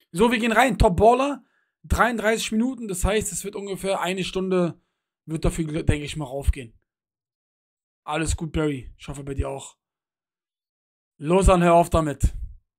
So, wir gehen rein. Top Baller. 33 Minuten. Das heißt, es wird ungefähr eine Stunde, wird dafür, denke ich mal, raufgehen. Alles gut, Barry. Ich hoffe bei dir auch. Los an, hör auf damit.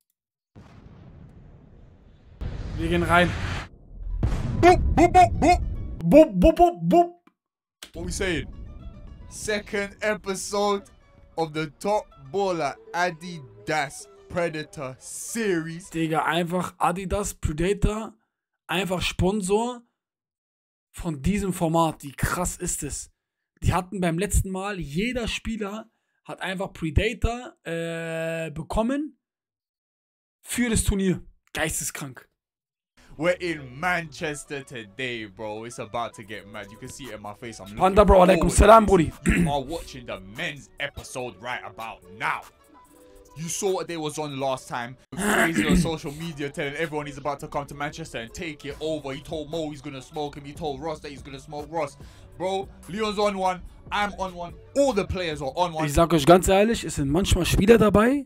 Wir gehen rein. Boop, boop, boop, boop. Boop, boop, boop, boop. What we saying? Second episode of the Top Baller Adidas Predator Series. Digga, einfach Adidas Predator, einfach Sponsor von diesem Format. Wie krass ist es? Die hatten beim letzten Mal, jeder Spieler hat einfach Predator bekommen für das Turnier. Geisteskrank. We're in Manchester today, bro. It's about to get mad. You can see it in my face. I'm Panda, bro. Alaikum salam, Brudi. You are watching the men's episode right about now. You saw what they was on last time. Crazy on social media telling everyone he's about to come to Manchester and take it over. He told Mo he's gonna smoke him. He told Ross that he's gonna smoke Ross. Bro, Leon's on one. I'm on one. All the players are on one. Ich sag euch ganz ehrlich, es sind manchmal Spieler dabei,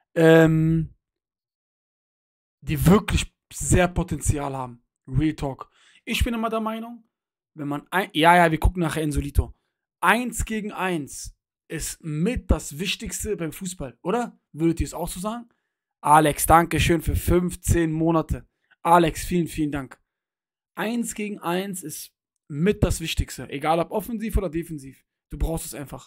die wirklich sehr Potenzial haben. Real Talk. Ich bin immer der Meinung, wenn man ja, wir gucken nachher Insolito. 1 gegen 1 ist mit das Wichtigste beim Fußball, oder? Würdet ihr es auch so sagen? Alex, danke schön für 15 Monate. Alex, vielen, vielen Dank. 1 gegen 1 ist mit das Wichtigste. Egal ob offensiv oder defensiv. Du brauchst es einfach.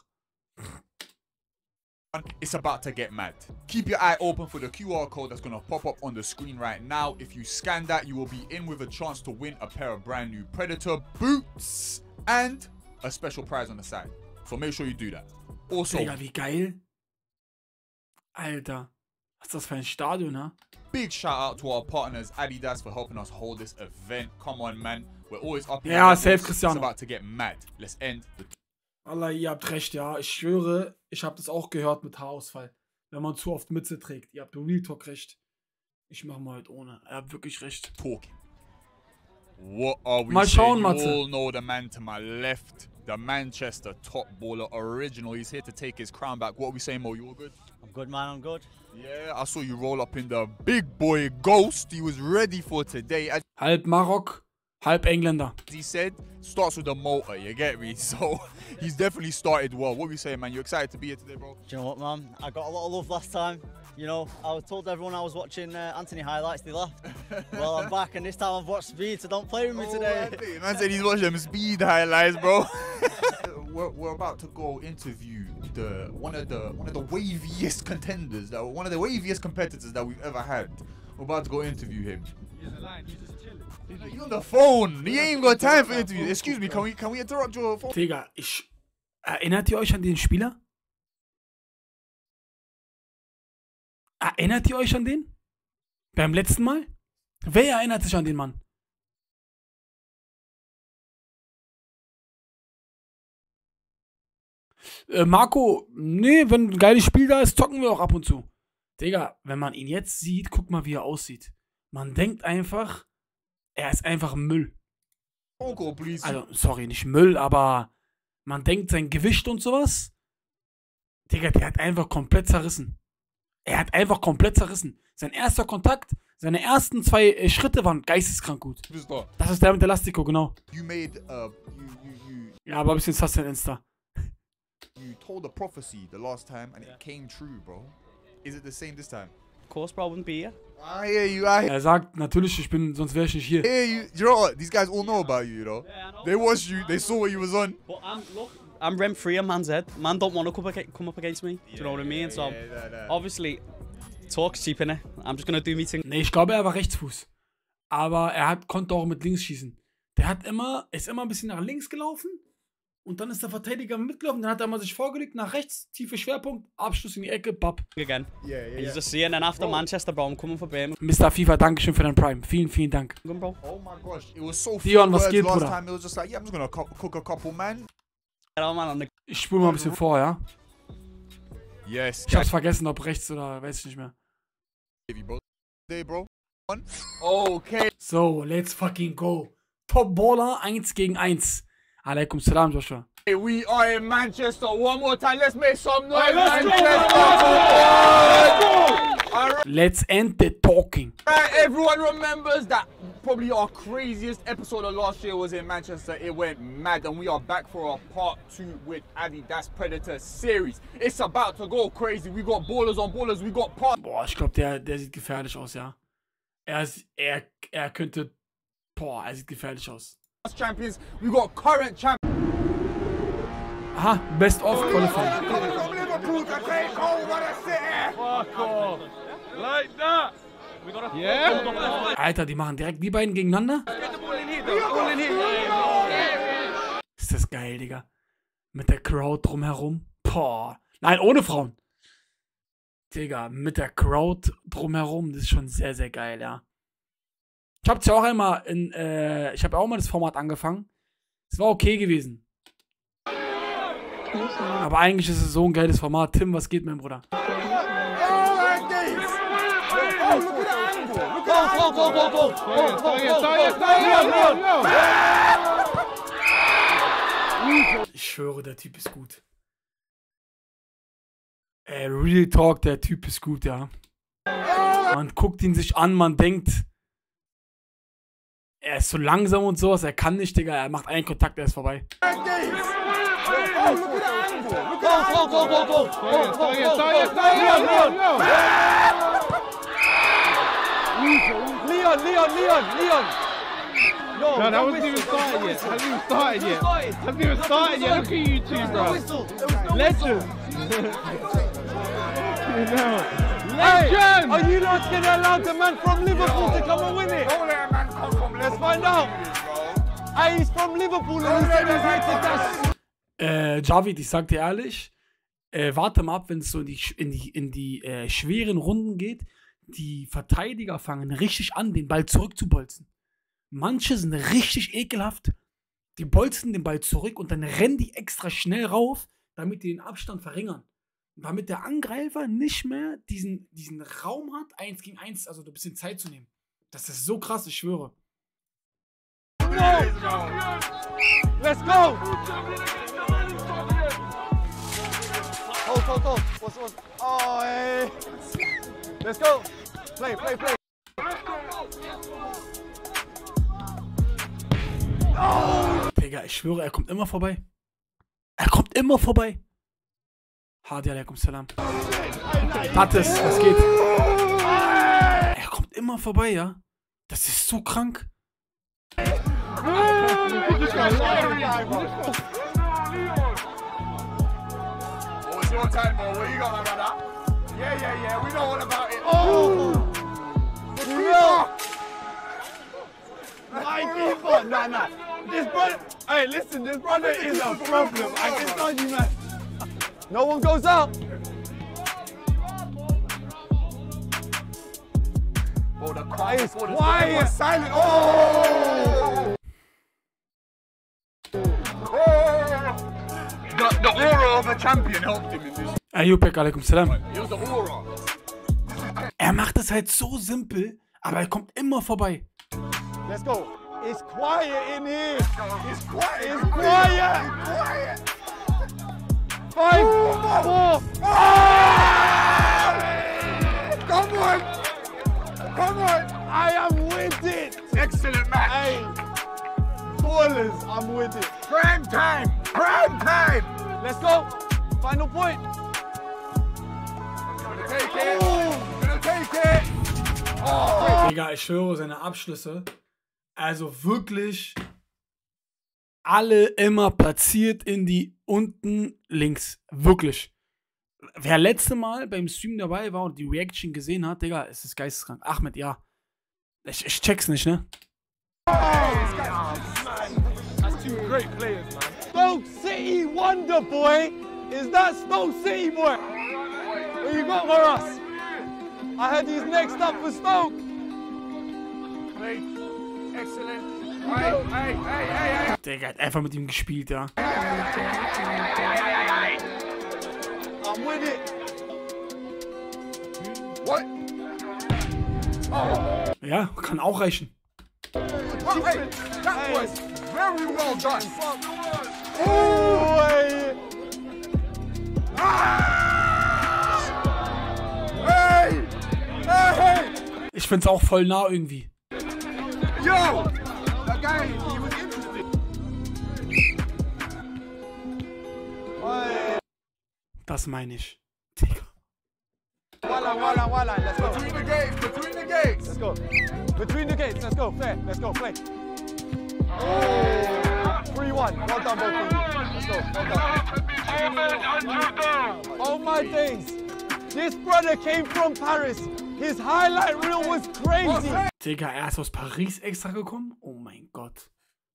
It's about to get mad. Keep your eye open for the QR code that's going to pop up on the screen right now. If you scan that, you will be in with a chance to win a pair of brand new Predator boots and a special prize on the side. So make sure you do that. Also, Digga, wie geil. Alter. Was ist das für ein Stadion, ne? big shout out to our partners Adidas for helping us hold this event. Come on, man. We're always up. Ja, safe, It's Cristiano. about to get mad. Let's end the Allah, ihr habt recht, ja. Ich schwöre, ich habe das auch gehört mit Haarausfall. Wenn man zu oft Mütze trägt. Ihr habt Real Talk recht. Ich mach mal halt ohne. Ihr habt wirklich recht. talking. What are we Mal schauen, saying? You Matze. all know the man to my left, the Manchester top baller original. He's here to take his crown back. What are we saying, Mo? You all good? I'm good, man. I'm good. Yeah, I saw you roll up in the big boy Ghost. He was ready for today. As Halb Marok, halb Engländer. he said, starts with a motor, you get me? So he's definitely started well. What are we saying, man? You excited to be here today, bro? Do you know what, man? I got a lot of love last time. You know, I was told everyone I was watching Anthony highlights, they laughed. Well, I'm back, and this time I've watched Speed, so don't play with me today. Man said he's watching them speed highlights, bro. we're about to go interview one of the waviest contenders, one of the waviest competitors that we've ever had. We're about to go interview him. He's on the phone. He ain't even got time for interviews. Excuse me, can we interrupt your phone? Digga, erinnert ihr euch an den Spieler? Erinnert ihr euch an den? Beim letzten Mal? Wer erinnert sich an den Mann? Marco, nee, wenn ein geiles Spiel da ist, zocken wir auch ab und zu. Digga, wenn man ihn jetzt sieht, guck mal, wie er aussieht. Man denkt einfach, er ist einfach Müll. Uncle, please. Also, sorry, nicht Müll, aber man denkt sein Gewicht und sowas. Digga, der hat einfach komplett zerrissen. Er hat einfach komplett zerrissen. Sein erster Kontakt, seine ersten 2 Schritte waren geisteskrank gut. Das ist der mit der Elastico, genau. You made Ja, aber ein bisschen sus in Insta. you told a prophecy the last time and it came true, bro. Is it the same this time? Of course, bro, I wouldn't be here. I hear you. I Er sagt, natürlich, sonst wäre ich nicht hier. hear you. You know what? These guys all know about you, you know. They watched you. They saw what you was on. But I'm rent free on man's head. Man don't want to come up against me. Do you know what I mean? So obviously, talk's cheap, innit? I'm just gonna do me thing. Nee, ich glaube, er war Rechtsfuß. Aber konnte auch mit links schießen. Der ist immer ein bisschen nach links gelaufen. Und dann ist der Verteidiger mitgelaufen. Dann hat er mal sich vorgelegt, nach rechts, tiefe Schwerpunkt, Abschluss in die Ecke, bapp. Again. Yeah, And you just see, and then after Manchester, bro, I'm coming for Birmingham, Mr. FIFA, Dankeschön für dein Prime. Vielen, vielen Dank. bro. Oh my gosh, it was so Dion, few was words geht, last Bruder? time. It was just like, yeah, I'm just gonna cook a couple, man. Get on, man, on the Ich spule mal ein bisschen vor, ja? Yes, Ich hab's vergessen, ob rechts oder weiß ich nicht mehr. bro. Day, bro. Okay. So, let's fucking go. Top Baller 1 gegen 1. Alaikum salam, Joshua. We are in Manchester. One more time. Let's make some noise. Let's go! Manchester. Let's end the talking. Everyone remembers that probably our craziest episode of last year was in Manchester. It went mad, and we are back for our part 2 with Adidas Predator series. It's about to go crazy. We got ballers on ballers. We got part. Boah, ich glaube, der sieht gefährlich aus, ja. Er könnte. Boah, er sieht gefährlich aus. Champions. We got current champions. Aha, Best of Qualifying. Like that. Yeah. Alter, die machen direkt die beiden gegeneinander. Ist das geil, Digga. Mit der Crowd drumherum. Boah. Nein, ohne Frauen. Digga, mit der Crowd drumherum. Das ist schon sehr, sehr geil, ja. Ich hab's ja auch einmal ich habe auch mal das Format angefangen. Es war okay gewesen. Aber eigentlich ist es so ein geiles Format. Tim, was geht, mein Bruder? Ich schwöre, der Typ ist gut. Real Talk, der Typ ist gut, ja. Man guckt ihn sich an, man denkt, er ist so langsam und sowas, er kann nicht, Digga, er macht einen Kontakt, er ist vorbei. Leon! No, that wasn't even started yet. Hasn't even started yet. Look at you two, bro. Legend. Legend! Are you not gonna allow the man from Liverpool to come and win it? Don't let a man come from Liverpool. Let's find out. Hey, he's from Liverpool and he said he's here to dash. Javid, ich sag dir ehrlich, warte mal ab, wenn es so in die schweren Runden geht. Die Verteidiger fangen richtig an, den Ball zurückzubolzen. Manche sind richtig ekelhaft. Die bolzen den Ball zurück und dann rennen die extra schnell rauf, damit die den Abstand verringern. Und damit der Angreifer nicht mehr diesen Raum hat, 1 gegen 1, also ein bisschen Zeit zu nehmen. Das ist so krass, ich schwöre. Let's go! Hold. What's oh, hey. Let's go! Play! Oh. Digga, ich schwöre, er kommt immer vorbei. Hadi alaikum salam. Tatis, was geht? Er kommt immer vorbei, ja? Das ist so krank. It's your time, bro. What you got, my brother? Yeah. We know all about it. Oh! My keeper! Nah. This brother, hey, listen, this brother is a problem. I can tell you, man. No one goes out. Bro, the quiet. It's quiet. Silent. Oh! The aura of a champion helped him in this. Ayupek, alaikum salam. It was the aura. Er macht es halt so simpel, aber er kommt immer vorbei. Let's go. It's quiet in here. It's quiet. It's quiet. 5, 4. Come on. I am with it. Excellent match. Hey, ballers, I'm with it. Prime time. Let's go. Final point. Gonna take it. Oh. Digga, ich schwöre, seine Abschlüsse, also wirklich alle immer platziert in die unten links. Wirklich. Wer letzte Mal beim Stream dabei war und die Reaction gesehen hat, Digga, es ist geisteskrank. Ahmed, ja. Ich check's nicht, ne? That's two great players, man. Stoke City wonder boy. Is that Stoke City boy? What you got for us? I heard he's next up for Stoke. Play. Excellent. Hey. Digga hat einfach mit ihm gespielt, ja. I'm with it. What? Oh. Ja, kann auch reichen. Well, hey, that was very well done. Oh, hey. Hey! Ich find's auch voll nah irgendwie. Yo! That guy, he was interested. Das meine ich. Digga. Walla, let's go. Between the gates, between the gates. Let's go. Between the gates, let's go. Fair, let's go, play. 3-1. Well done, both of you. Let's go, well done. Oh my days. This brother came from Paris. His highlight reel was crazy. Digga, er ist aus Paris extra gekommen? Oh mein Gott.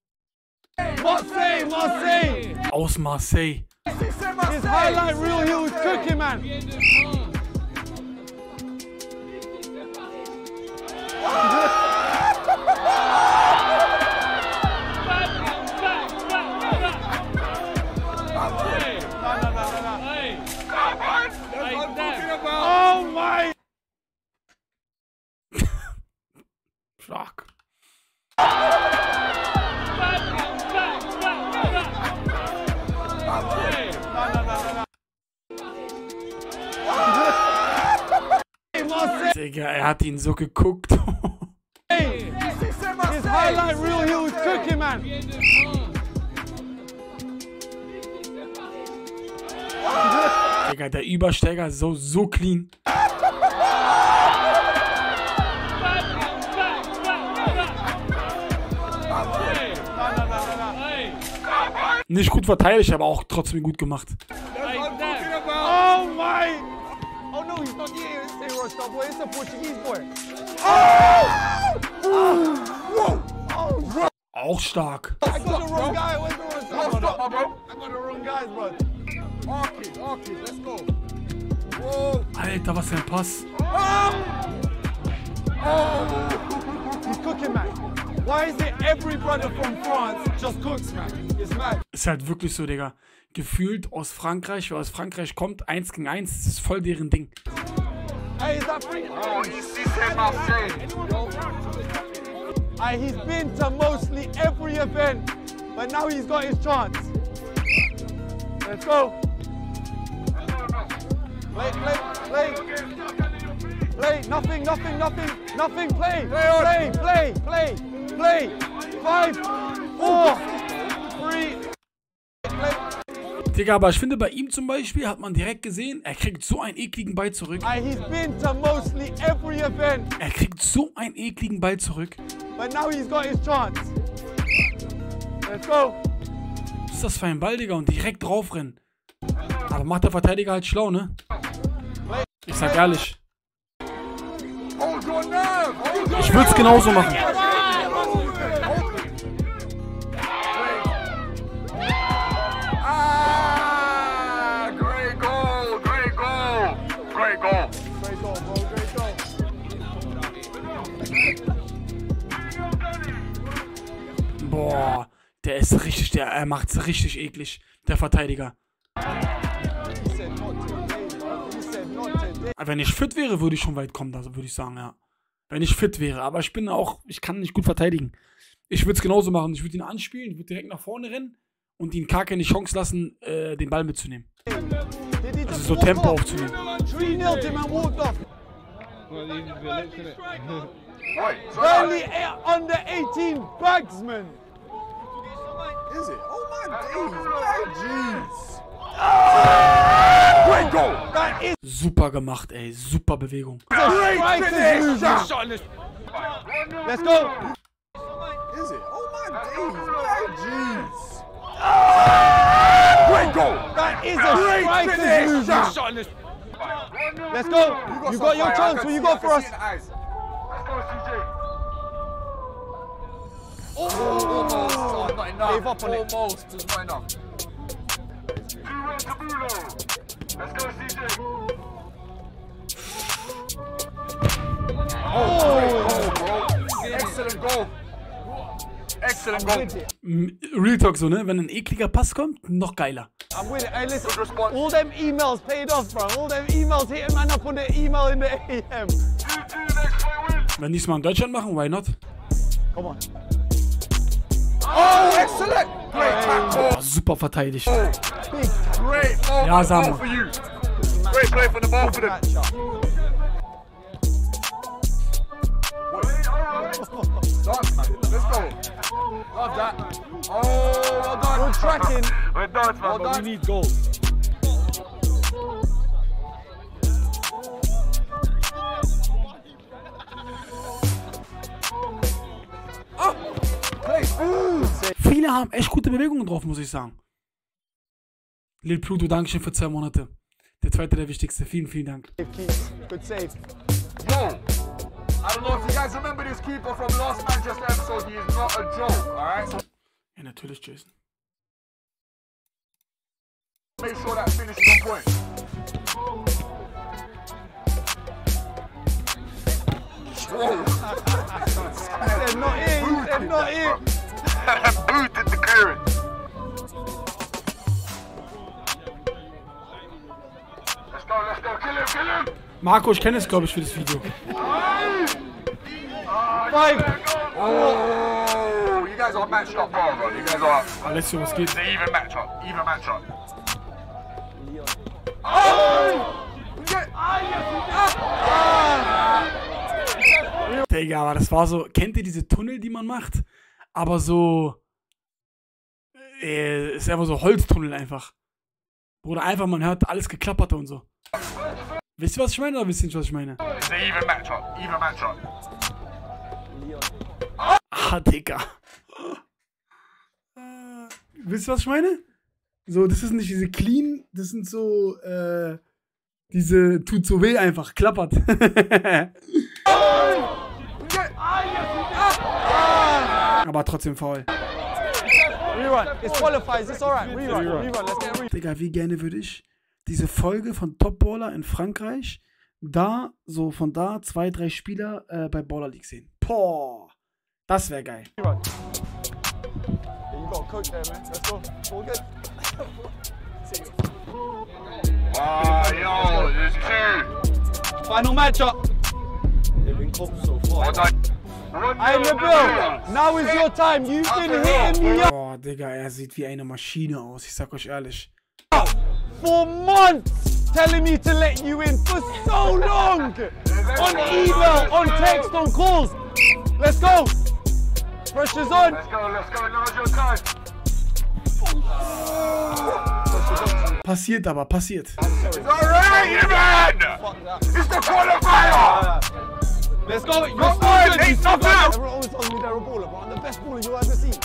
Marseille. Aus Marseille. His highlight reel, he was cooking, man. Oh my! Stark. Digga, er hat ihn so geguckt. His highlight reel, he was cooking, man. Digga, der Übersteiger ist so clean. Nicht gut verteidigt, aber auch trotzdem gut gemacht. Oh my! Oh no, he's not here. It's a Rockstar boy. It's a Portuguese boy. Auch stark. I got the wrong guy. Where's the Rockstar? Stop, bro. I got the wrong guys, bro. Okay, let's go. Whoa. Alter, was für ein Pass. He's cooking, man. Why is it every brother from France just cooks, man? It's mad. Ist halt wirklich so, Digga. Gefühlt aus Frankreich, wer aus Frankreich kommt, 1 gegen 1, das ist voll deren Ding. Hey, is that free? Oh, ici c'est Marseille. He's been to mostly every event, but now he's got his chance. Let's go. Play. Nothing. Play. 5, 4, 3. Digga, aber ich finde, bei ihm zum Beispiel hat man direkt gesehen, er kriegt so einen ekligen Ball zurück. He's been to mostly every event, Er kriegt so einen ekligen Ball zurück. but now he's got his chance. Let's go. Was ist das für ein Ball, Digga? Und direkt draufrennen. Aber macht der Verteidiger halt schlau, ne? Ich sag ehrlich. Hold your nerve. Ich würde es genauso machen. Great goal. Great goal, bro. Great goal. Boah, der ist richtig, er macht's richtig eklig, der Verteidiger. He said not today, bro. He said not today. Wenn ich fit wäre, würde ich schon weit kommen, also würde ich sagen, ja. Wenn ich fit wäre, aber ich kann nicht gut verteidigen. Ich würde es genauso machen, ich würde ihn anspielen, ich würde direkt nach vorne rennen und ihn gar keine Chance lassen, den Ball mitzunehmen. Also so Tempo aufzunehmen. 3-0 him and walked off. Well, you just relax, innit? Only under 18 bagsman. Is it? Oh my days. Great goal. That is Super gemacht, ey, super Bewegung. a striker's move. Let's go. Is it? Oh my days. Great goal. That is a striker's move. Let's go. You got your chance. What you got for us? Almost. Not enough. Gave up on it. Almost. Just not enough. Excellent goal. Excellent goal. With it. Real Talk so, ne? Wenn ein ekliger Pass kommt, noch geiler. I'm with it. Hey, listen. All them emails paid off, bro. All them emails hitting man up on the email in the AM. Wenn die es mal in Deutschland machen, why not? Come on. Oh, excellent. Great tackle. Oh, super verteidigt. Great moment Ja, sag goal mal. for you. Great play from the both of them. Matchup. Dance, man. Let's go. Love that. Oh, well done. Good tracking. We're done, man. But we need goals. Viele haben echt gute Bewegungen drauf, muss ich sagen. Lil Pluto, Dankeschön für 2 Monate. Der zweite, der wichtigste. Vielen, vielen Dank. Good save. Yo, I don't know if you guys remember this keeper from last Manchester episode. He is not a joke, alright? So Ja, natürlich, Jason. make sure that finish is on point. They're not in. They're not in. Booted the clearance. Let's go, kill him. Marco, ich kenne es, glaube ich, für das Video. Five. Oh, you guys are matched up, bro. You guys are. Alessio, was geht? It's an even matchup. Digga, aber das war so, kennt ihr diese Tunnel, die man macht? Aber so, ist einfach so Holztunnel einfach. Bruder, einfach, man hört alles geklappert und so. Wisst ihr, was ich meine, oder wisst ihr nicht, was ich meine? It's an even matchup. Ah, Digga. Wisst ihr, was ich meine? So, das ist nicht diese clean, das sind so, diese tut so weh einfach, klappert. Aber trotzdem faul. Rerun. It's qualifies. It's alright. Rerun. Let's get a rerun. Digga, wie gerne würde ich diese Folge von Top Baller in Frankreich da, so von da 2, 3 Spieler bei Baller League sehen. Boah, das wäre geil. Yeah, you got a coach there, man. Let's go. All good. Yo, there's 2. Final matchup. They've been close so far. Hey, Nabil, now is your time. You've been hitting me up Boah, Digga, er sieht wie eine Maschine aus, ich sag euch ehrlich. for months, telling me to let you in for so long. On email, on text, on calls. Let's go. Pressure's on. Let's go, now's your time. Passiert aber, passiert. It's alright, man! It's the qualifier! Let's go. You're Come still on, good. Nate, You're still knock good. out. Everyone always tells me they're a baller, but I'm the best baller you'll ever see.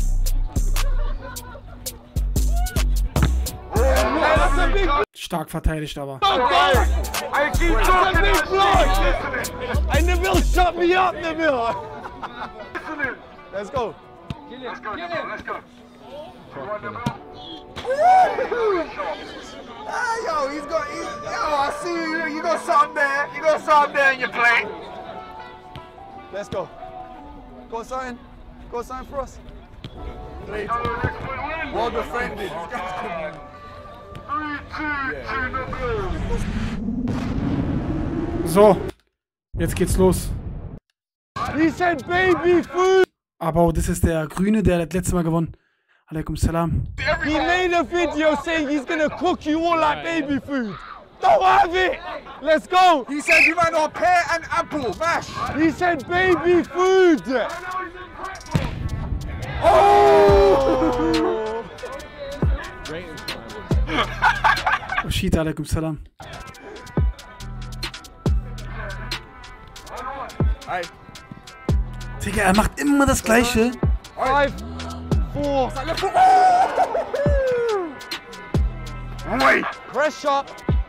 That's a big Stark verteidigt aber. block there. I keep That's a talking big that block. shit. And Nabil shut me up, Nabil. Listening. Let's go. Let's go, let's go. Yo, I see you. You got something there in your plate. Let's go. Got something? Got something for us? Well defended. 3-2 So, jetzt geht's los. He said baby food. Aber das ist der Grüne, der hat das letzte Mal gewonnen. Alaikum salam. He made a video saying he's gonna cook you all like baby food. Don't have it. Let's go. He said you might not pear and apple mash. He said baby food. Oh shit, alaikum salam. Hey. Digga, er macht immer das Gleiche. 5, 4. Wait. Pressure.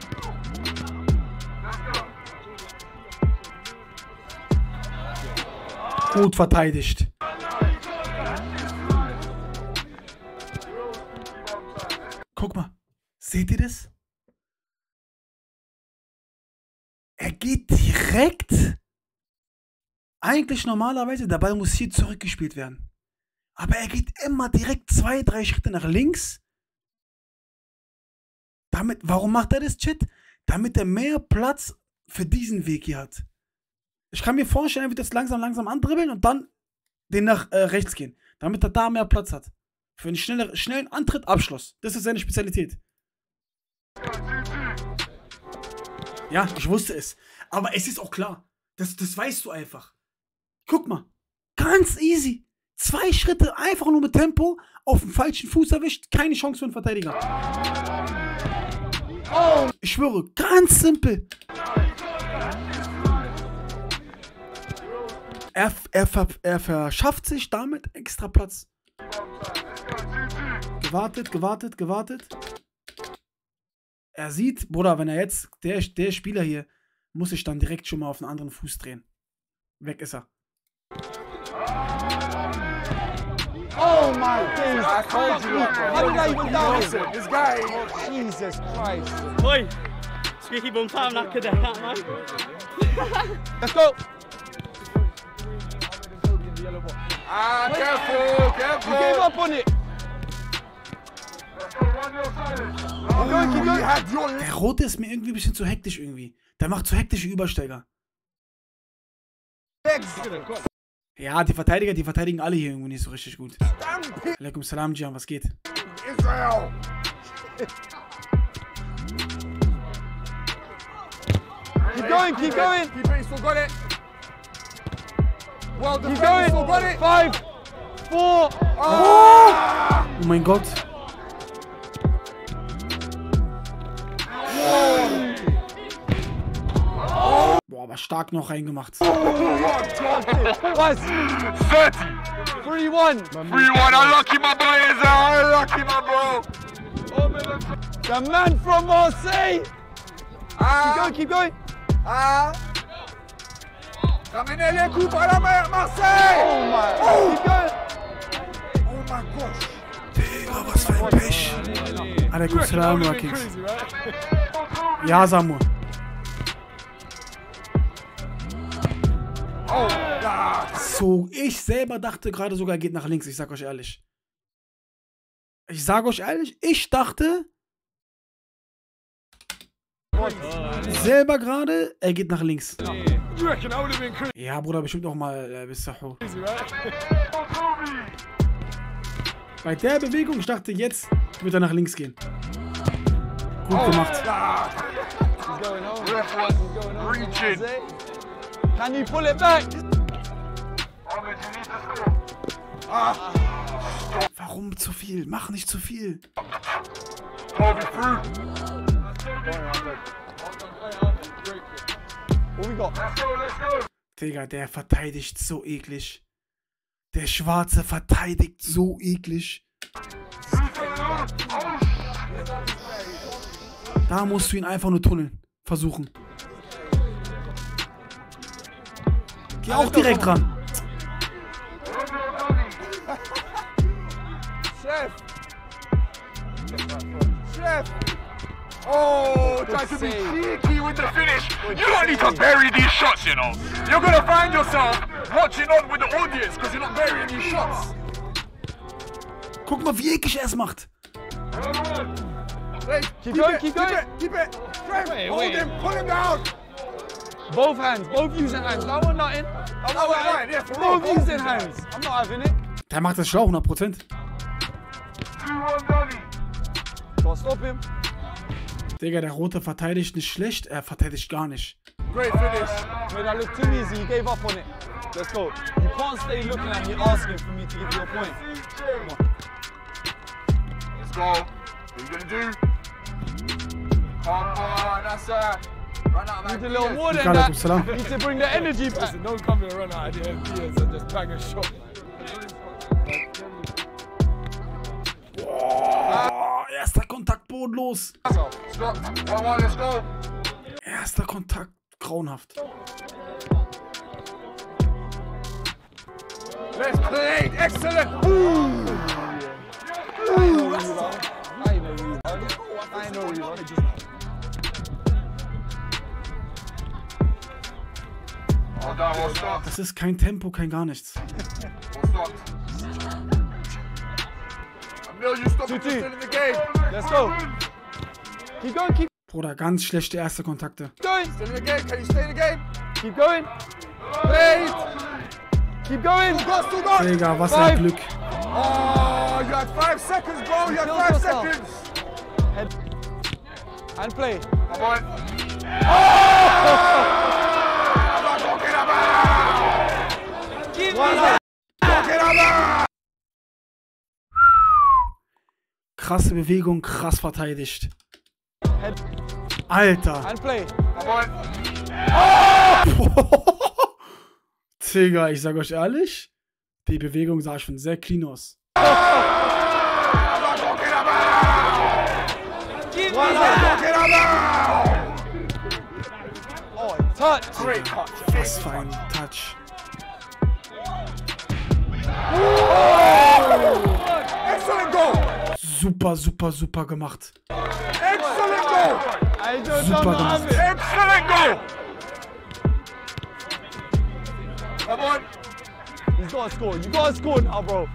Gut verteidigt. Guck mal, seht ihr das? Er geht direkt. Eigentlich normalerweise, der Ball muss hier zurückgespielt werden. Aber er geht immer direkt 2, 3 Schritte nach links. Damit, warum macht er das, Chat? Damit er mehr Platz für diesen Weg hier hat. Ich kann mir vorstellen, er wird jetzt langsam andribbeln und dann den nach rechts gehen. Damit er da mehr Platz hat. Für einen schnellen Antritt, Abschluss. Das ist seine Spezialität. Ja, ich wusste es. Aber es ist auch klar. Das weißt du einfach. Guck mal. Ganz easy. 2 Schritte, einfach nur mit Tempo, auf dem falschen Fuß erwischt, keine Chance für einen Verteidiger. Oh, ich schwöre, ganz simpel. Er verschafft sich damit extra Platz. Gewartet. Er sieht, Bruder, wenn er jetzt, der Spieler hier, muss sich dann direkt schon mal auf einen anderen Fuß drehen. Weg ist er. Oh my days, I told you. How did I even down this guy? Oh, Jesus Christ. Oi, squeaky bum time knock it down, man. Let's go. Careful. You gave up on it. Der Rote ist mir irgendwie ein bisschen zu hektisch irgendwie. Der macht zu hektische Übersteiger. Ja, die verteidigen alle hier irgendwie nicht so richtig gut. Alaikum salam, Gian, was geht? Israel. Keep going. Keep it, you still got it. Well, Keep going. still got it. 5, 4. Oh mein Gott. Boah, aber stark noch reingemacht. Was? 30. 3-1. 3-1. Unlucky, my boy. Unlucky, my bro. The man from Marseille. Keep going. Ramenez les coups par la main, Marseille. Oh my. Keep going. Oh my gosh. Digga, was für ein Pech. Alaikum salam, Kings. Ja, Samu. Oh God. So, ich selber dachte gerade sogar, er geht nach links. Ich sag euch ehrlich. Ich dachte selber gerade, er geht nach links. Ja, Bruder, bestimmt auch mal bis Sahu. Bei der Bewegung, ich dachte, jetzt wird er nach links gehen. Gut gemacht. Reaching. Can you pull it back? Warum zu viel? Mach nicht zu viel. Kobe through. What we got? Digga, der verteidigt so eklig. Der Schwarze verteidigt so eklig. Da musst du ihn einfach nur tunneln. Versuchen. Geh auch direkt ran. Chef. Oh, try to be cheeky with the finish. You don't need to bury these shots, you know. You're gonna find yourself watching on with the audience because you're not burying these shots. Guck mal, wie eklig er es macht. Hey, Keep going. Keep it. Trent, hold him, pull him down. Both hands, both using hands. I want nothing. I'm not right, yeah, for real. both using hands. I'm not having it. Der macht das schlau, 100%. 2-1 Donny. Gotta stop him. Digga, der Rote verteidigt nicht schlecht, er verteidigt gar nicht. Great finish. Made that look too easy. You gave up on it. Let's go. You can't stay looking at me asking for me to give you a point. Come on. Let's go. What are you gonna do? Come on, that's run out of Need a little more than Alaikum that. salam. Need to bring the energy back. Don't come here and run out of the MPS and just bang a shot. Oh, erster Kontakt bodenlos. Stop. 1-1, let's go. Erster Kontakt grauenhaft. Let's play. Excellent. I know you. Well done, well stopped. Das ist kein Tempo, kein gar nichts. Well stopped. Emil, you stop it, you're still in the game. Let's go. Keep going, keep Bruder, ganz schlechte erste Kontakte. going. Still in the game. Can you stay in the game? Keep going. Wait. Keep going. Still got. Digga, was ein Glück. Oh, you had 5 seconds, bro. You had Kill 5 yourself. seconds. Head. And play. Come on. Oh! I'm talking about. Krasse Bewegung, krass verteidigt. Alter. And play. Digga, ich sag euch ehrlich, die Bewegung sah schon sehr clean aus. Oh, touch. Great touch. Was für ein Touch. Excellent goal! Super, super, super gemacht. Excellent goal! I don't Super know gemacht. Excellent goal! Come on! He's got to score. You got to score now, bro.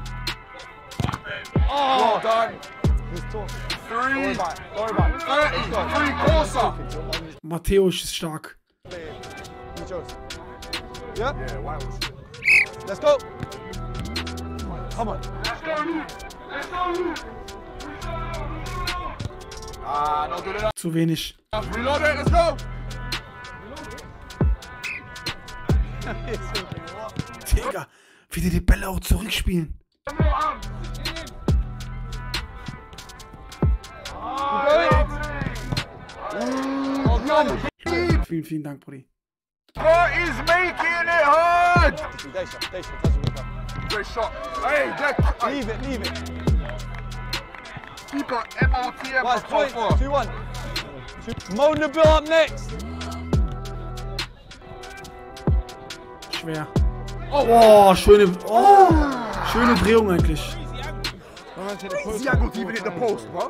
Well done. He's tall. Three. Don't worry about it. 33 Corsa. Matthäus ist stark. You chose. Yeah? Yeah, why was it? Let's go. Come on. Not good enough. Zu wenig. Reload it, let's go! Digga, wie die Bälle auch zurückspielen. Vielen, vielen Dank, Brudi. What is making it hard? Desha, touch it with that. Great shot. Hey, Jack. Leave it. Keeper MOTM. Last point. 2-1. Mo Nabil up next. Schwer. Oh, schöne Drehung eigentlich. Thiago even hit the post, bro.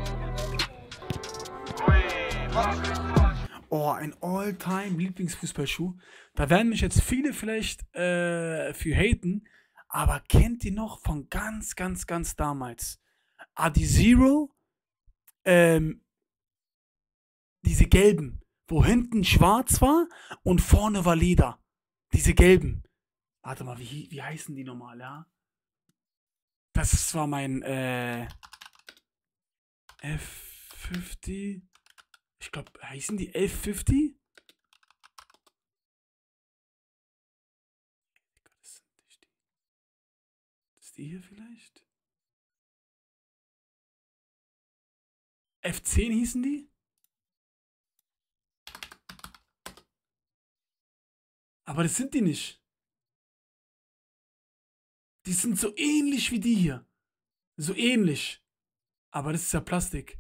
Oh, ein All-Time-Lieblingsfußballschuh. Da werden mich jetzt viele vielleicht für haten, aber kennt ihr noch von ganz, ganz, ganz damals? Adizero, diese gelben, wo hinten schwarz war und vorne war Leder. Diese gelben. Warte mal, wie heißen die nochmal, ja? Das war mein F50. Ich glaube, heißen die F50? Ist die hier vielleicht? F10 hießen die? Aber das sind die nicht. Die sind so ähnlich wie die hier. So ähnlich. Aber das ist ja Plastik.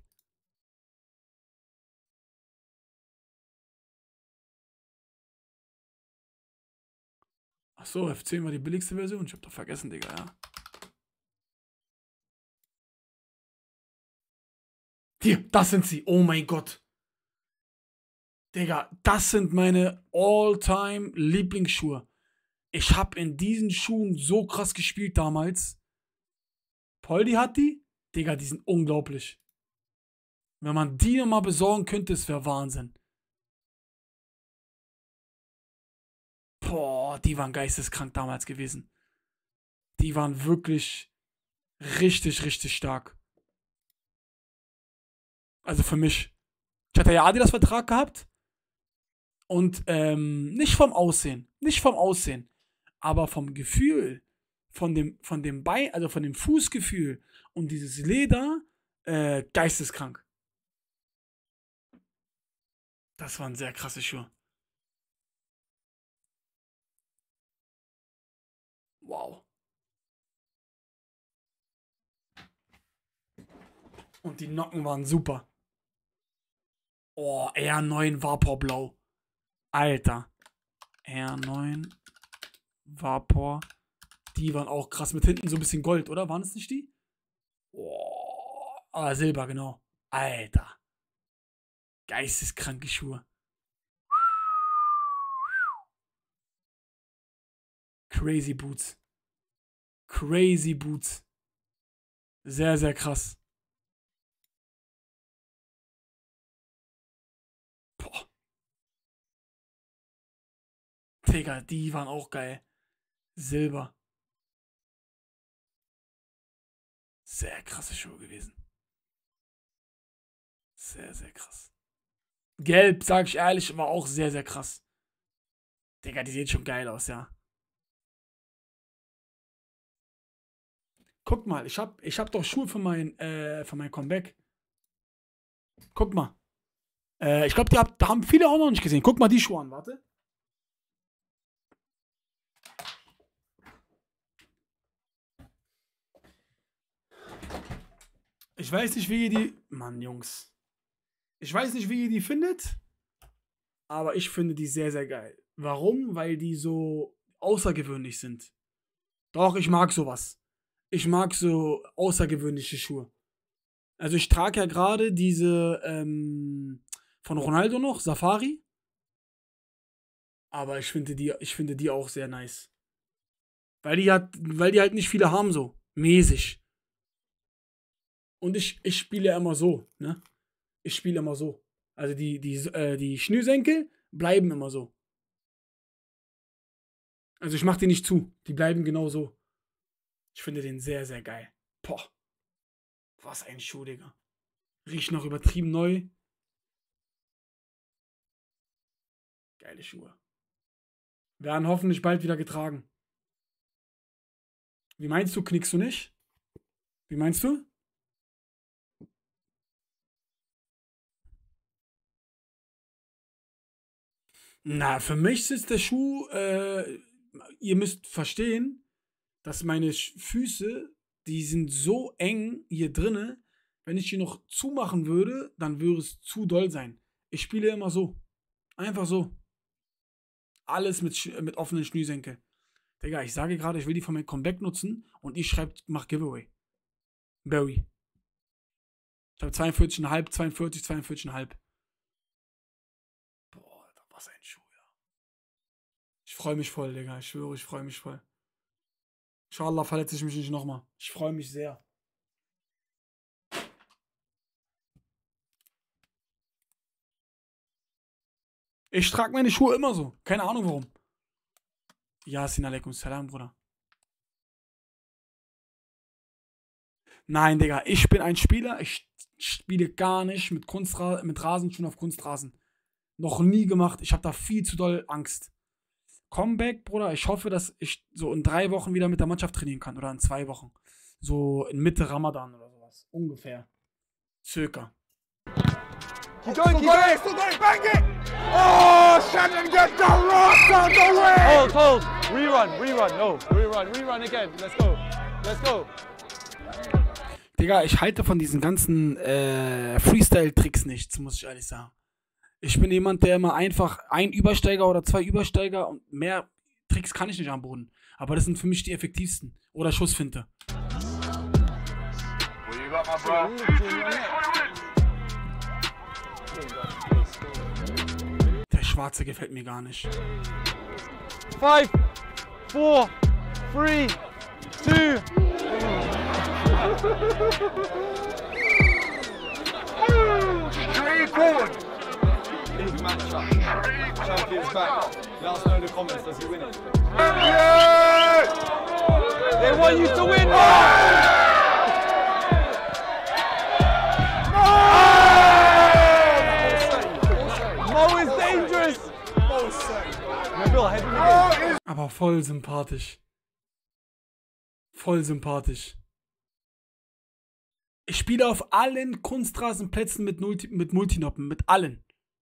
Achso, F10 war die billigste Version. Ich hab doch vergessen, Digga, ja. Hier, das sind sie. Oh mein Gott. Digga, das sind meine all-time Lieblingsschuhe. Ich hab in diesen Schuhen so krass gespielt damals. Poldi hat die? Digga, die sind unglaublich. Wenn man die nochmal besorgen könnte, es wäre Wahnsinn. Boah, die waren geisteskrank damals gewesen. Die waren wirklich richtig, richtig stark. Also für mich. Ich hatte ja Adidas-Vertrag gehabt. Und nicht vom Aussehen. Nicht vom Aussehen. Aber vom Gefühl. Von dem Bein, also von dem Fußgefühl. Und dieses Leder, geisteskrank. Das waren sehr krasse Schuhe. Wow. Und die Nocken waren super. Oh, R9 Vapor Blau. Alter. R9 Vapor. Die waren auch krass. Mit hinten so ein bisschen Gold, oder? Waren es nicht die? Oh, ah, Silber, genau. Alter. Geisteskranke Schuhe. Crazy Boots. Crazy Boots. Sehr, sehr krass. Boah. Digga, die waren auch geil. Silber. Sehr krasse Schuhe gewesen. Sehr, sehr krass. Gelb, sag ich ehrlich, war auch sehr, sehr krass. Digga, die sehen schon geil aus, ja. Guck mal, ich hab doch Schuhe für mein Comeback. Guck mal. Ich glaube, da haben viele auch noch nicht gesehen. Guck mal die Schuhe an, warte. Ich weiß nicht, wie ihr die... Mann, Jungs. Ich weiß nicht, wie ihr die findet, aber ich finde die sehr, sehr geil. Warum? Weil die so außergewöhnlich sind. Doch, ich mag sowas. Ich mag so außergewöhnliche Schuhe. Also ich trage ja gerade diese von Ronaldo noch, Safari. Aber ich finde die auch sehr nice. Weil die halt nicht viele haben so. Mäßig. Und ich spiele ja immer so, ne? Ich spiele immer so. Also die Schnürsenkel bleiben immer so. Also ich mache die nicht zu. Die bleiben genau so. Ich finde den sehr, sehr geil. Boah. Was ein Schuh, Digga. Riecht noch übertrieben neu. Geile Schuhe. Werden hoffentlich bald wieder getragen. Wie meinst du, knickst du nicht? Wie meinst du? Na, für mich ist der Schuh, ihr müsst verstehen, dass meine Füße, die sind so eng hier drinne, wenn ich die noch zumachen würde, dann würde es zu doll sein. Ich spiele immer so. Einfach so. Alles mit offenen Schnürsenkel. Digga, ich sage gerade, ich will die von meinem Comeback nutzen und ihr schreibt, mach Giveaway. Barry. Ich habe 42,5, 42,5. Boah, was ein Schuh, ja. Ich freue mich voll, Digga. Ich schwöre, ich freue mich voll. Inshallah verletze ich mich nicht nochmal. Ich freue mich sehr. Ich trage meine Schuhe immer so. Keine Ahnung warum. Yasin alaikum salam, Bruder. Nein, Digga. Ich bin ein Spieler. Ich spiele gar nicht mit Rasenschuhen auf Kunstrasen. Noch nie gemacht. Ich habe da viel zu doll Angst. Comeback, Bruder. Ich hoffe, dass ich so in 3 Wochen wieder mit der Mannschaft trainieren kann. Oder in 2 Wochen. So in Mitte Ramadan oder sowas. Ungefähr. Circa. Keep going, bang it! Oh, Shannon, get the rock on the way! Hold, rerun, no, rerun again, let's go. Digga, ich halte von diesen ganzen Freestyle-Tricks nichts, muss ich ehrlich sagen. Ich bin jemand, der immer einfach ein Übersteiger oder 2 Übersteiger und mehr Tricks kann ich nicht am Boden. Aber das sind für mich die effektivsten. Oder Schussfinte. Der Schwarze gefällt mir gar nicht. 5, 4, 3, 2. Big matchup. Champion's back. Let us know in the comments, does he win it? Yeah! They want you to win! Mo is dangerous! Aber voll sympathisch. Voll sympathisch. Ich spiele auf allen Kunstrasenplätzen mit Multinoppen. Mit allen.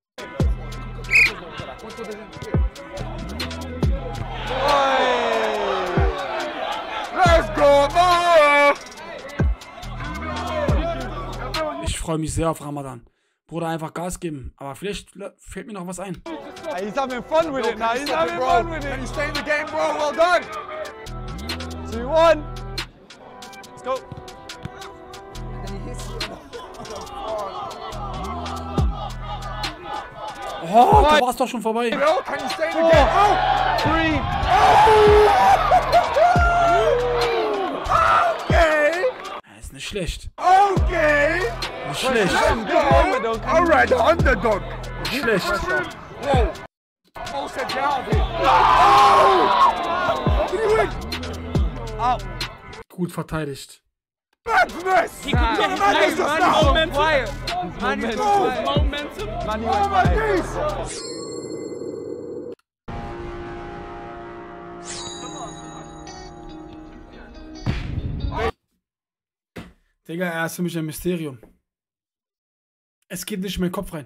Let's go, Mo! Ich freue mich sehr auf Ramadan. Bruder, einfach Gas geben. Aber vielleicht fällt mir noch was ein. Hey, he's having fun with it now. He's having fun with it. Can you stay in the game, bro? Well done. 2, 1. Let's go. Oh, da war es doch schon vorbei. Can you stay in the game? Oh! 3. Okay. Ist nicht schlecht. Okay. Nicht schlecht. Alright, the underdog. Nicht schlecht. Whoa. Mo said get out of here. Oh! Did he win? Out. Gut verteidigt. Madness! He couldn't get his legs now. Momentum. Oh my days! Digga, er ist für mich ein Mysterium. Es geht nicht in meinen Kopf rein.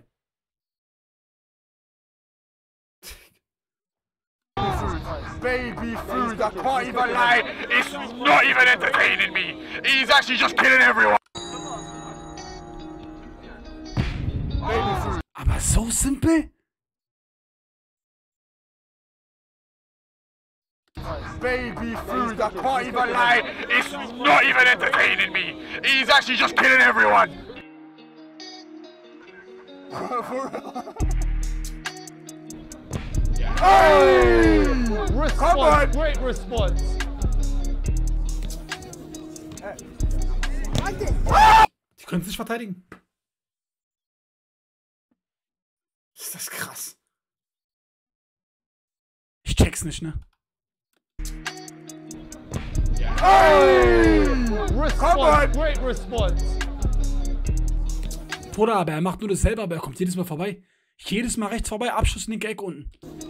Baby food, I can't even lie. It's not even entertaining me. He's actually just killing everyone. Baby food. Aber so simpel? Baby food, I can't even lie. It's not even entertaining me. He's actually just killing everyone. Hey! Response, great response. Die können es nicht verteidigen. Ist das krass. Ich check's nicht, ne? Hey! Response, great response. Bruder, aber er macht nur dasselbe, aber er kommt jedes Mal vorbei. Jedes Mal rechts vorbei, Abschluss, linke Ecke unten.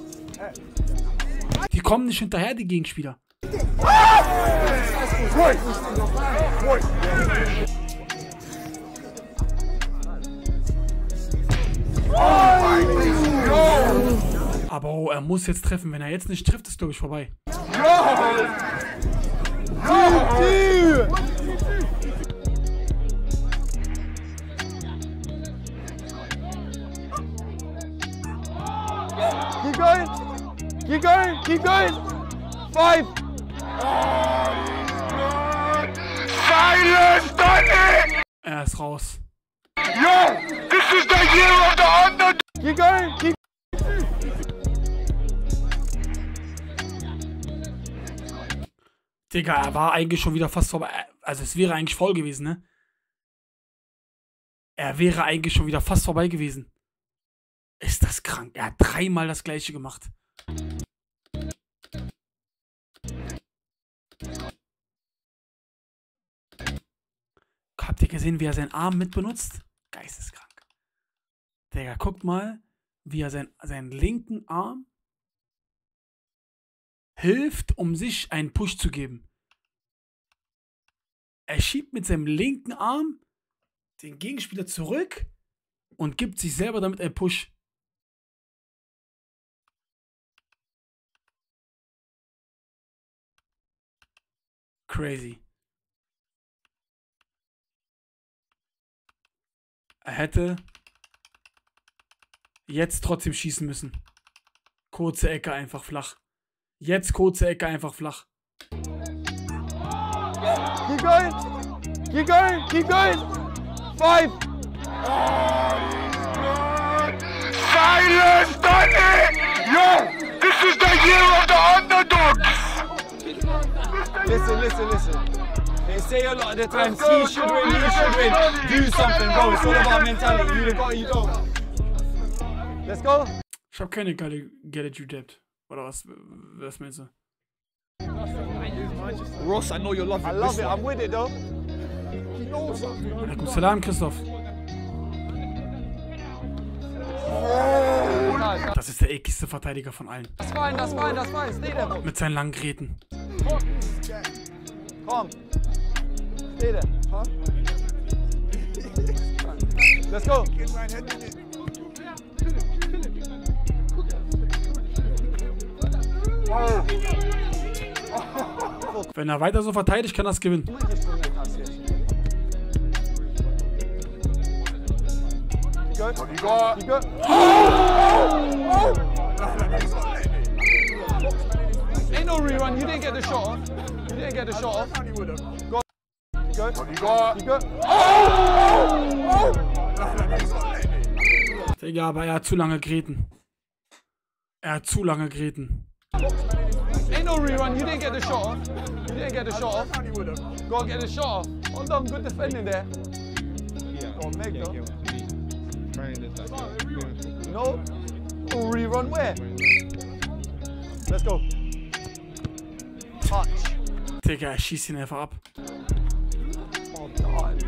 Die kommen nicht hinterher, die Gegenspieler. Aber oh, er muss jetzt treffen. Wenn er jetzt nicht trifft, ist glaube ich vorbei. Keep going. Keep going. Keep going. 5. Silence, Danny! Er ist raus. Yo, this is the year of the underdog. Keep going. Keep. Digga, er war eigentlich schon wieder fast vorbei. Also es wäre eigentlich voll gewesen, ne? Er wäre eigentlich schon wieder fast vorbei gewesen. Ist das krank? Er hat 3-mal das gleiche gemacht. Habt ihr gesehen, wie er seinen Arm mit benutzt? Geisteskrank. Digga, guckt mal, wie er seinen linken Arm hilft, um sich einen Push zu geben. Er schiebt mit seinem linken Arm den Gegenspieler zurück und gibt sich selber damit einen Push. Crazy. Er hätte jetzt trotzdem schießen müssen. Kurze Ecke einfach flach. Jetzt kurze Ecke einfach flach. Keep going. Keep going. Keep going. 5. Silence, Danny! Yo, this is the year of the underdogs. Listen. They say a lot of the times he should win. Do something, bro. It's all about mentality. You got it, you don't. Let's go. Ich hab keine geile Get It You Debt. Oder was meinst du? Ross, I know you love it. I love it. I'm with it, though. Alaikum Salam, Christoph. Das ist der ekligste Verteidiger von allen. That's fine. Stay there, bro. Mit seinen langen Gräten. Come. Stay there. Huh? Let's go. Wenn er weiter so verteidigt, kann er es gewinnen. You got. Ain't no rerun. You didn't get the shot off. Go. Digga, aber er hat zu lange Gräten. Ain't no rerun. You didn't get the shot off. Go get the shot off. Hold on. Good defending there. Oh, Meg, though. No. Oh, rerun where? Let's go. Touch. Digga, er schießt ihn einfach ab. Oh, God.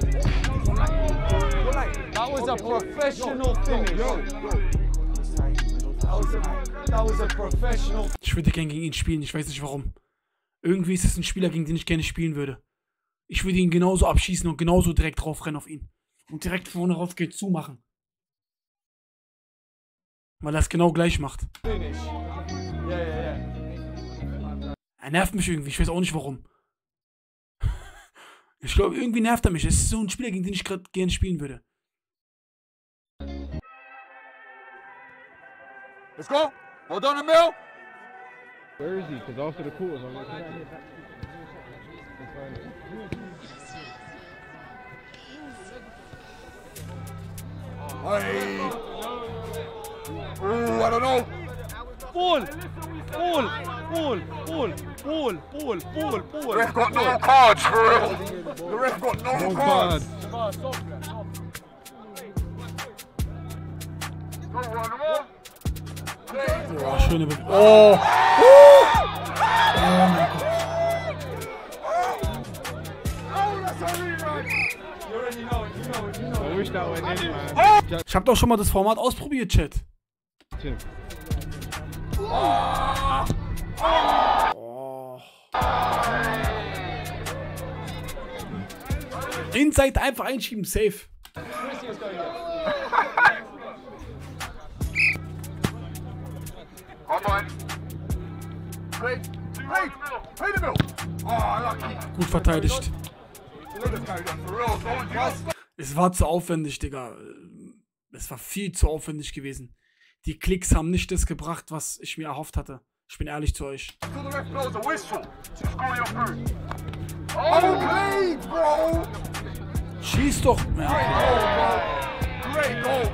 That was a professional finish. That was a professional. Ich würde gerne gegen ihn spielen, ich weiß nicht warum. Irgendwie ist es ein Spieler, gegen den ich gerne spielen würde. Ich würde ihn genauso abschießen und genauso direkt drauf rennen auf ihn. Und direkt vorne rauf geht zumachen. Weil er es genau gleich macht. Finish. Yeah. Er nervt mich irgendwie, ich weiß auch nicht warum. Ich glaube, irgendwie nervt er mich. Es ist so ein Spieler, gegen den ich gerade gerne spielen würde. Let's go. Well done, Emil. Where is he? Because after the quarters, I'm like, Hey. Ooh, I don't know. Ball. The ref got no cards for real. The ref got no cards. Boah, schöne Be Oh! Oh mein Gott. I wish that went in, man. Ich habe doch schon mal das Format ausprobiert, Chat. Tim. Oh. Inside einfach einschieben, safe. Come on. Great. Play the middle. Oh, lucky. Gut verteidigt. Let's carry on for real. Don't just. Es war zu aufwendig, Digga. Es war viel zu aufwendig gewesen. Die Klicks haben nicht das gebracht, was ich mir erhofft hatte. Ich bin ehrlich zu euch. Till the ref blows a whistle to score your food. Oh, played, bro. Schieß doch. Ja, Great goal.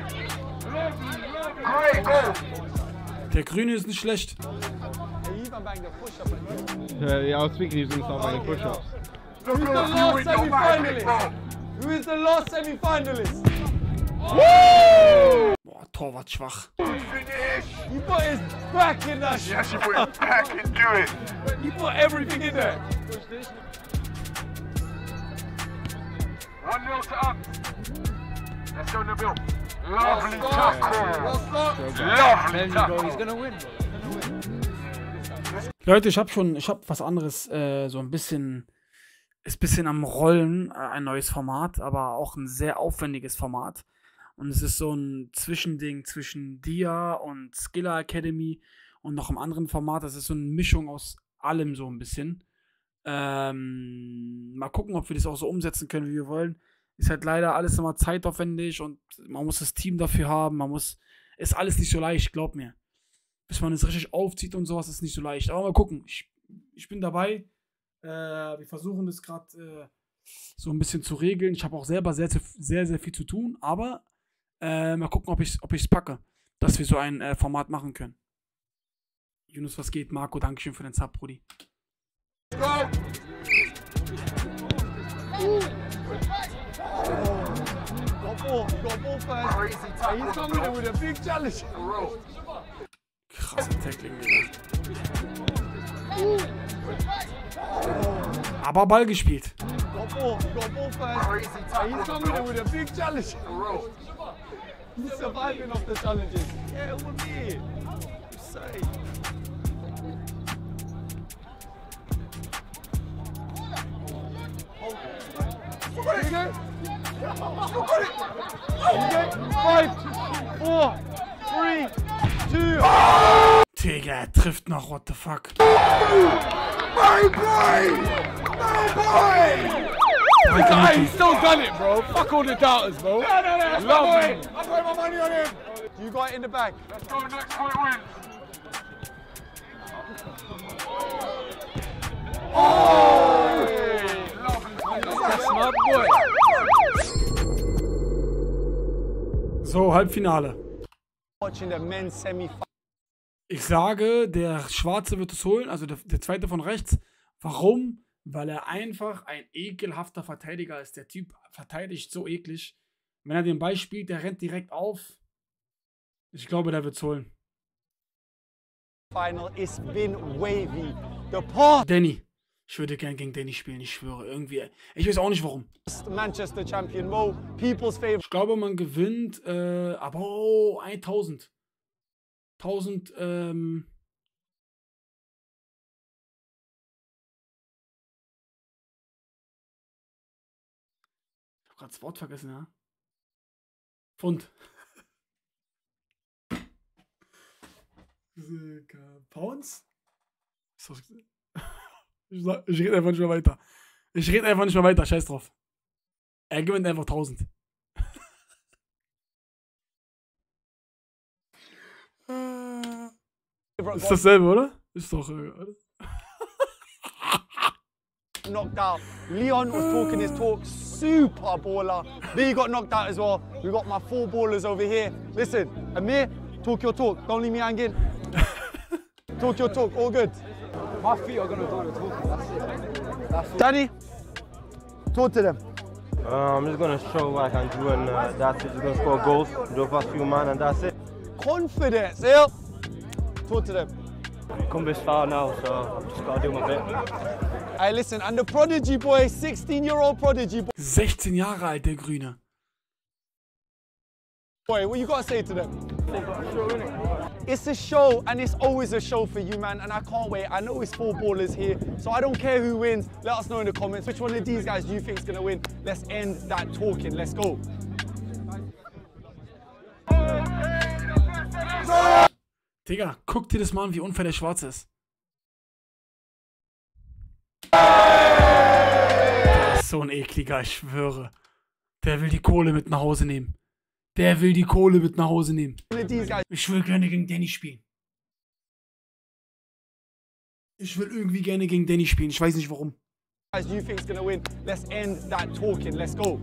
Great goal. der Grüne ist nicht schlecht. Yeah, I was thinking he was going to start making push-ups. Look the at you last with your magic, semi-finalist? bro. Who is the last semi-finalist? Boah, Torwart schwach. Finish. He put his back in that shit. Yeah, she put it back into it. He put everything in there. 1-0 to up. Let's go, Nabil. Lovely tackle. Lovely tackle. He's gonna win. Leute, ich hab was anderes, so ein bisschen, ist ein bisschen am Rollen, ein neues Format, aber auch ein sehr aufwendiges Format. Und es ist so ein Zwischending zwischen Dia und Skiller Academy und noch einem anderen Format. Das ist so eine Mischung aus allem so ein bisschen. Mal gucken, ob wir das auch so umsetzen können, wie wir wollen. Ist halt leider alles immer zeitaufwendig und man muss das Team dafür haben. Ist alles nicht so leicht, glaub mir. Bis man es richtig aufzieht und sowas, ist nicht so leicht. Aber mal gucken. Ich bin dabei. Wir versuchen das gerade so ein bisschen zu regeln. Ich habe auch selber sehr, sehr viel zu tun. Aber mal gucken, ob ich's packe, dass wir so ein Format machen können. Yunus, was geht? Marco, Dankeschön für den Sub, Brudi. Go. Got ball first. Crazy tackle. He's coming in with a big challenge. Krasser Tackling, Digga. Aber Ball gespielt. Got ball first. Crazy tackle. He's coming in with a big challenge. He's surviving off the challenges. Yeah, it will be. You say. Okay. 5, 4, 3, 2. Digga, er trifft noch, what the fuck. My boy! My boy! Hey, he's still done it, bro. Fuck all the doubters, bro. No, Love him. I'm putting my money on him. You got it in the bag. Let's go, next point wins. That's my boy. So, Halbfinale. Watching the men's semi. Ich sage, der Schwarze wird es holen, also der Zweite von rechts. Warum? Weil er einfach ein ekelhafter Verteidiger ist. Der Typ verteidigt so eklig. Wenn er den Ball spielt, der rennt direkt auf. Ich glaube, der wird es holen. Final is been wavy. The past Danny. Ich würde gern gegen Danny spielen, ich schwöre. Irgendwie. Ich weiß auch nicht warum. Manchester Champion Mo, people's favorite. Ich glaube, man gewinnt, aber 1000. 1000, hab grad das Wort vergessen, ja? Pfund. Pounds? Ich rede einfach nicht mehr weiter. Scheiß drauf. Er gewinnt einfach 1000. Ist dasselbe, oder? Ist doch, oder? Knocked out. Leon was talking his talk, super baller. Lee got knocked out as well. We got my 4 ballers over here. Listen, Amir, talk your talk. Don't leave me hanging. Talk your talk, all good. My feet are gonna do the talking, that's it. Danny, talk to them. I'm just gonna show what I can do and that's it. Just gonna score goals, do a few man and that's it. Confidence, yeah? Talk to them. Come this far now, so just gotta do my bit. Hey, listen, and the prodigy boy, 16-year-old prodigy 16 Jahre alt, der Grüne. boy, what you gotta say to them? It's a show, and it's always a show for you, man, and I can't wait. I know it's 4 ballers here, so I don't care who wins. Let us know in the comments which one of these guys do you think is gonna win. Let's end that talking. Let's go. Digga, guck dir das mal an, wie unfair der Schwarze ist. Der ist so ein ekliger, ich schwöre. Der will die Kohle mit nach Hause nehmen. Ich will gerne gegen Danny spielen. Ich will irgendwie gerne gegen Danny spielen. Ich weiß nicht warum. Guys, do you think is gonna win? Let's end that talking. Let's go.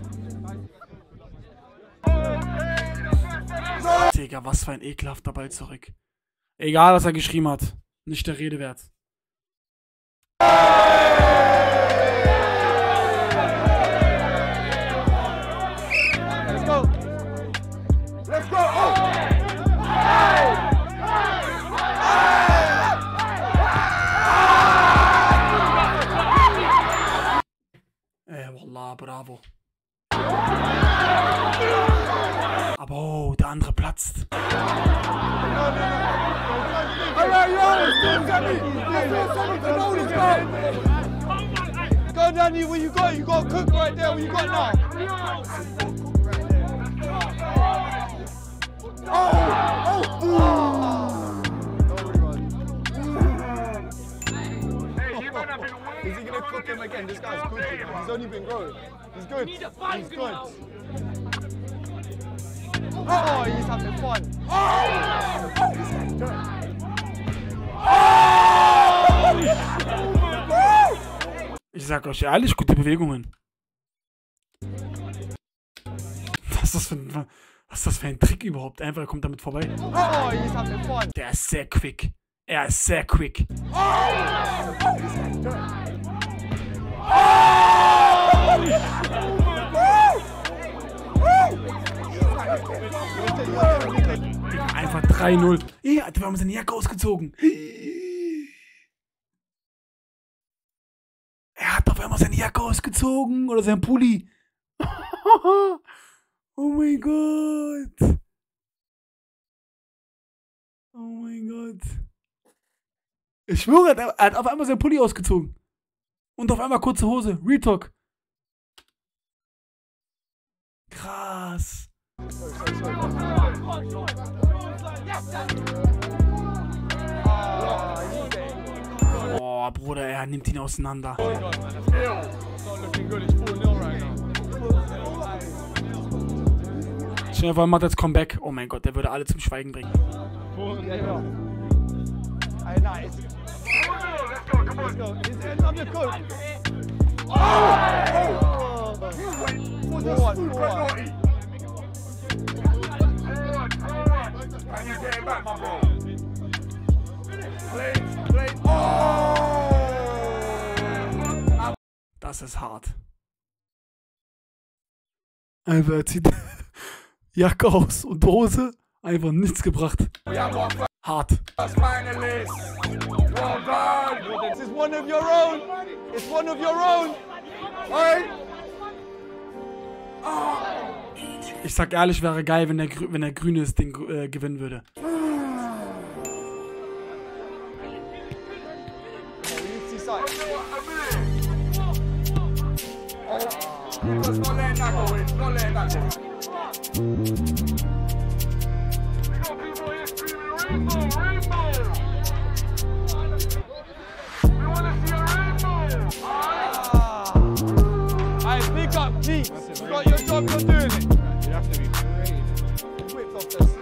Digga, was für ein ekelhafter Ball zurück. Egal, was er geschrieben hat. Nicht der Rede wert. Let's go. Let's go. Oh. Wallah, bravo. Aber oh, der andere platzt. Go, Danny, what you got? You got to cook right there. What you got now? Is he going to cook him again? This guy's cooking. He's only been growing. He's good. He's good. Oh, he's having fun. Ich sag euch ehrlich, gute Bewegungen. Was ist das für ein Trick überhaupt? Einfach, er kommt damit vorbei. Oh, he's having fun. Der ist sehr quick. Er ist sehr quick. Einfach 3-0. Ja, wir haben seine Jacke ausgezogen. Er hat auf einmal seine Jacke ausgezogen. Oder sein Pulli. Oh mein Gott. Oh mein Gott. Ich schwöre, er hat auf einmal seinen Pulli ausgezogen. Und auf einmal kurze Hose. Real Talk. Krass. Oh, Bruder, er nimmt ihn auseinander. Schnell, weil macht jetzt Comeback. Oh mein Gott, der würde alle zum Schweigen bringen. Nice. Let's go. Is it another cook? Oh! Can you get him back, my bro? Das ist hart. Einfach, er zieht Jacke aus und Hose. Einfach nichts gebracht. Hart. This is one of your own. It's one of your own. Hey. Ich sag ehrlich, wäre geil, wenn der Grüne das Ding gewinnen würde. Because not letting that go in. Not letting that Alright, big up, G. You got your job, you're doing it. You have to be creative. Whipped off the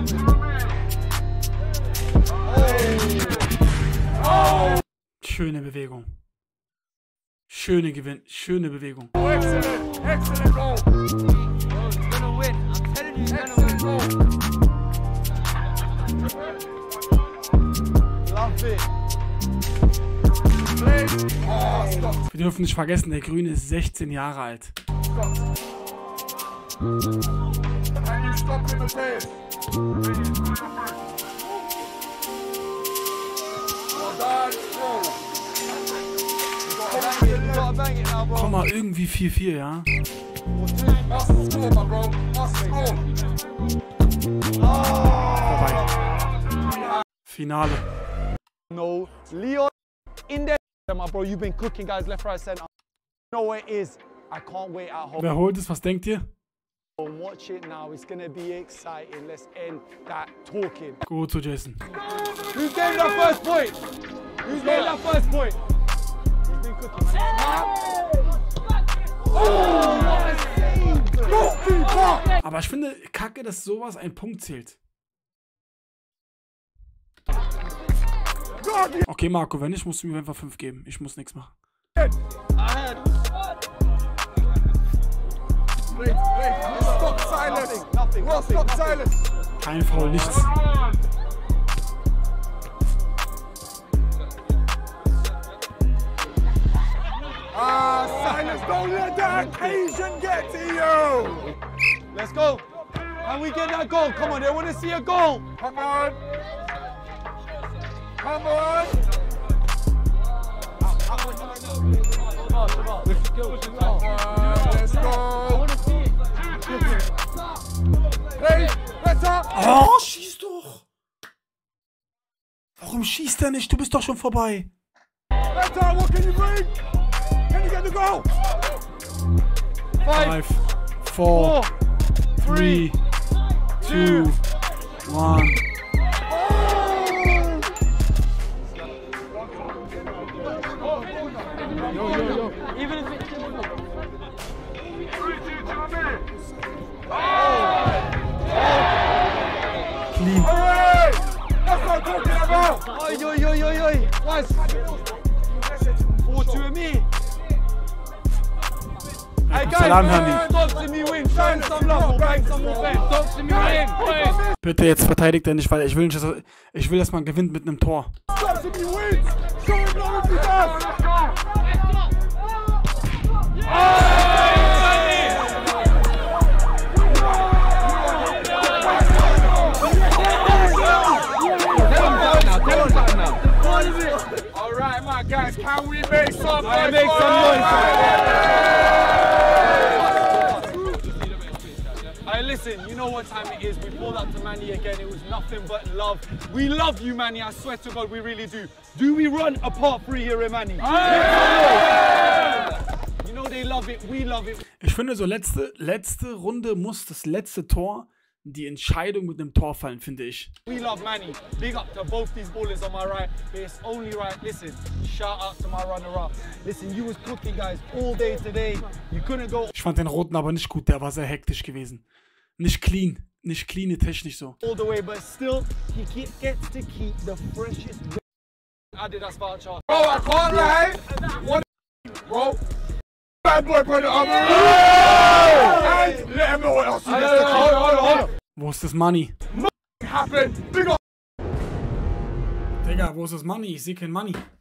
Schöne Bewegung. Schöne Gewinn, schöne Bewegung. go. Excellent. Excellent goal. He's gonna win. I'm telling you, he's gonna win. Love it. Play. Oh, stop. Wir dürfen nicht vergessen, der Grüne ist 16 Jahre alt. Can you stop him, Matthäus? Well done. Goal. You gotta bang it now, bro. Komm mal, irgendwie 4-4, ja? Must score, my bro. Must score. Vorbei. Finale. No, Leon in there, my bro. You've been cooking, guys, left, right, center. You know what it is? I can't wait at home. Wer holt es? Was denkt ihr? Watch it now. It's gonna be exciting. Let's end that talking. Gut so, Jason. Who's getting that first point? Who's getting that first point? He's been cooking, man. Aber ich finde kacke, dass sowas ein Punkt zählt. Okay, Marco, wenn nicht, musst du mir einfach 5 geben. Ich muss nichts machen. Stop silence. Nothing. Well, stop silence. Kein Foul, nichts. Silence. Don't let that occasion get to you. Let's go. Can we get that goal? Come on, they want to see a goal. Come on. Come on. Let's go. Hey, better. Oh, schieß doch! Warum schießt er nicht? Du bist doch schon vorbei. Better. What can you bring? Can you get the goal? 5, 4, 3, 2, 1. Even if it's Clean. Hey, that's what I'm talking about. Oi. Guys. 4-2 me. Hey guys, Salam, Hami. talk to me win. Show him some love. We'll bang some more fans. Talk to me win. Bitte, jetzt verteidigt er nicht, weil ich will nicht, dass man gewinnt mit einem Tor. Stop to me wins. Show him love if he does. Alright, my guys, can we make some noise? Hey, listen, you know what time it is. We pulled up to Manny again. It was nothing but love. We love you, Manny. I swear to God, we really do. Do we run a part 3 here in Manny? You know they love it. We love it. Ich finde, so letzte Runde muss das letzte Tor die Entscheidung mit einem Tor fallen, finde ich. We love Manny. Big up to both these ballers on my right. It's only right. Listen, shout out to my runner-up. Listen, you was cooking, guys, all day today. You couldn't go Ich fand den roten aber nicht gut, der war sehr hektisch gewesen. Nicht clean, technisch so. all the way, but still, he gets to keep the freshest Adidas voucher. Bro, I can't lie. What? Bro, bad boy put it up. And let him know what else he needs to do. Hold on. Wo ist das Money? Happen. Big up. Digga, wo ist das Money? Ich sehe kein Money.